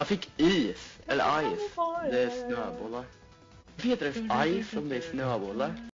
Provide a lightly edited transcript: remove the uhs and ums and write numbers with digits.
Jag fick is, eller ice. Det är snöbollar. Vad heter det ice om det är snöbollar?